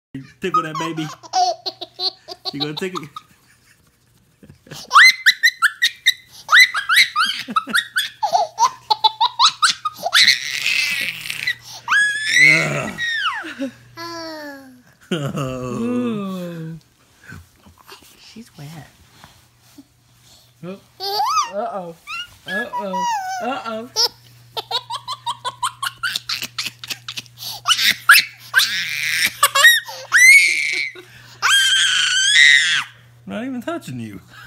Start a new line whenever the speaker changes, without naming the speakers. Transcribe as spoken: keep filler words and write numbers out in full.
Tickle that baby. You gonna tickle?
Oh. She's wet. Uh-oh. Uh-oh. Uh-oh.
I'm not even touching you.